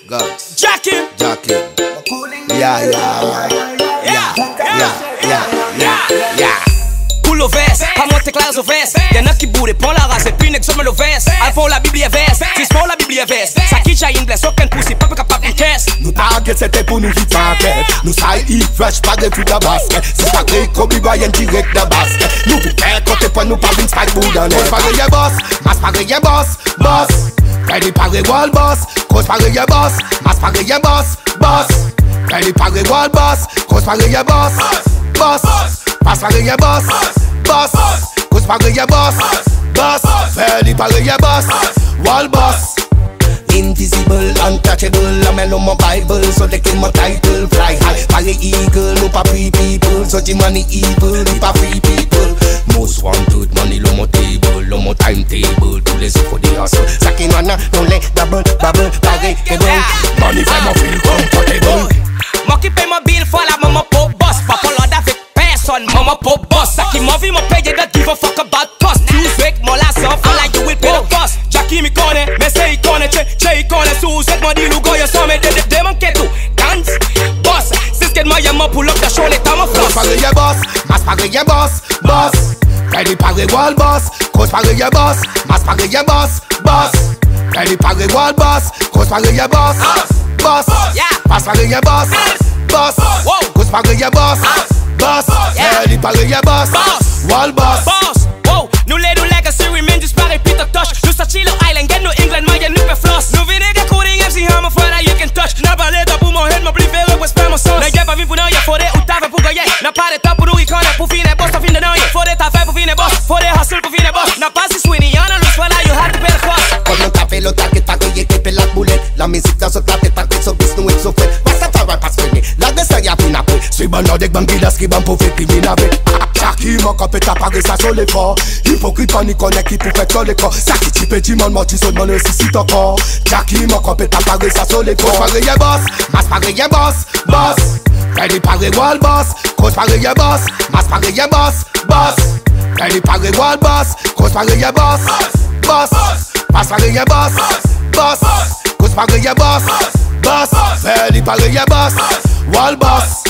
Gunz. Jakim. Yeah. Coule au vest, pas monter clair au vest. Y'en a qui bourrent, prends la race et puis n'exome le vest. Alphon la Bible est veste, si c'est la Bible est veste. Ça qui j'ai une blesse, aucun pouce, pas capable de caisse. Nous target c'était pour nous vite en tête. Nous saillis fresh, pas de foot à basket. Si ça crée Kobe Bryant direct de basket. Nous vite faire côté point, nous pas une spike pour dans les. Cause pareil y'a boss, masse pareil y'a boss, boss. Ready pareil wall boss, cause pareil y'a boss, masse pareil y'a boss, boss. Ready pareil wall boss, cause pareil y'a boss, boss. Masse pareil y'a boss, boss. Cause pareil y'a boss, boss. Ready pareil y'a boss, wall boss. Invisible, untouchable, I'm in my Bible, so they kill my title, fly high, pareil eagle, no pa free people, so the money evil, no pa free people. Most wanted, money low my table, low my timetable, tous les autres des hustle. Ça qui n'en a, non les double, pareil, et bon. Money fait mon feel comfortable. Moi qui paye mon bill, faut la maman pour boss, pas pour l'ordre avec personne, maman pour boss. Ça qui m'a vu, mon paye, don't give a fuck about cost. Music, mon la soft, all like you will pay the cost. Jakim connaît, mais c'est connaît, Che connaît, sous-cette moi dit l'ougo, y'a sans m'aider de manquer tout. Gunz, boss, c'est ce qu'elle m'a y'a pull up, the show, les temps, mon floss. Cause pareil y'a boss, masse pareil y'a boss, boss. Ready pareil wall boss, cause pareil y'a boss, masse pareil y'a boss, boss. Ready pareil wall boss, cause pareil y'a boss, boss. Masse pareil y'a boss, boss. Cause pareil y'a boss, boss. Ready pareil y'a boss, wall boss. Wow, nous les deux legacy remain disparu, puis ta touch. Nous sortis le island, get no England, my nous fait floss. Nous venez de coding MC Hammer, for that you can touch. N'a pas l'état pour mon head, m'a plus fait le west mon sens. N'a pas vu pour nous, y'a faudrait ou t'avais pour gagner. N'a pas de temps pour nous, il connaît pour finir boss, t'as fini de nous. Faudrait t'as fait pour finir boss, faudrait hustle pour finir boss. N'a pas si Sweeney, y'en a loose, voilà, you have to pay the cost. Quand on t'a fait le tac et t'as crié qui fait la boulette. La musique dans ce plat est pas so bis nous so fait. What's that right pas fini. La dessa y'a fin après. Suis bon avec banquidas qui ban pour faire criminel. Jakim encore peut t'apparaître ça sur les forts. Hypocrite panique connect qui pour faire sur les corps. Ça qui type dit mon mort tu sonnes mon nécessite encore. Jakim encore peut t'apparaître ça sur les corps. Pareil y'a boss, masse pareil y'a boss, boss. Ready pareil wall boss, cause pareil y'a boss, masse pareil y'a boss, boss. Ready pareil wall boss, cause pareil y'a boss, boss. Masse pareil y'a boss, boss. Cause pareil y'a boss, boss. Ready pareil y'a boss, wall boss.